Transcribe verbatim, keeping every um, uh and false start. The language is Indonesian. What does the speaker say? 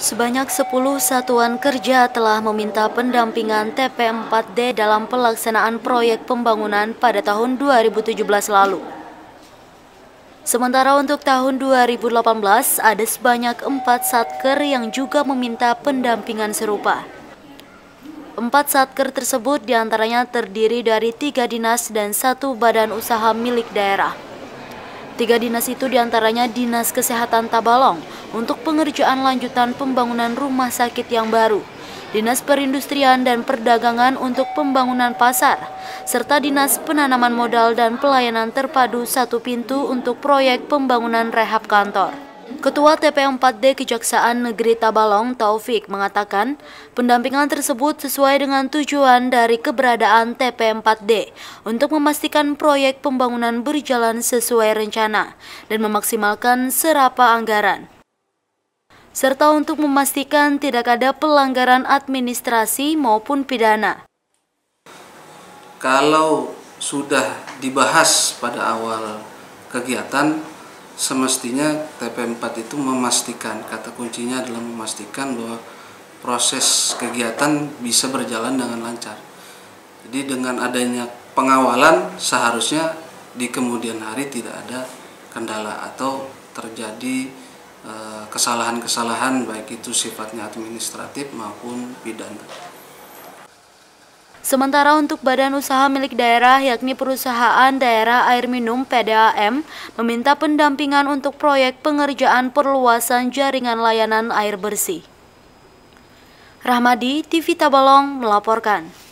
Sebanyak sepuluh satuan kerja telah meminta pendampingan T P empat D dalam pelaksanaan proyek pembangunan pada tahun dua ribu tujuh belas lalu. Sementara untuk tahun dua ribu delapan belas, ada sebanyak empat satker yang juga meminta pendampingan serupa. Empat satker tersebut diantaranya terdiri dari tiga dinas dan satu badan usaha milik daerah. Tiga dinas itu diantaranya Dinas Kesehatan Tabalong untuk pengerjaan lanjutan pembangunan rumah sakit yang baru, Dinas Perindustrian dan Perdagangan untuk pembangunan pasar, serta Dinas Penanaman Modal dan Pelayanan Terpadu Satu Pintu untuk proyek pembangunan rehab kantor. Ketua T P empat D Kejaksaan Negeri Tabalong, Taufik, mengatakan pendampingan tersebut sesuai dengan tujuan dari keberadaan T P empat D untuk memastikan proyek pembangunan berjalan sesuai rencana dan memaksimalkan serapa anggaran, serta untuk memastikan tidak ada pelanggaran administrasi maupun pidana. Kalau sudah dibahas pada awal kegiatan, semestinya T P empat itu memastikan, kata kuncinya adalah memastikan bahwa proses kegiatan bisa berjalan dengan lancar. Jadi dengan adanya pengawalan, seharusnya di kemudian hari tidak ada kendala atau terjadi kesalahan-kesalahan baik itu sifatnya administratif maupun pidana. Sementara untuk badan usaha milik daerah yakni Perusahaan Daerah Air Minum P D A M meminta pendampingan untuk proyek pengerjaan perluasan jaringan layanan air bersih. Rahmadi, T V Tabalong melaporkan.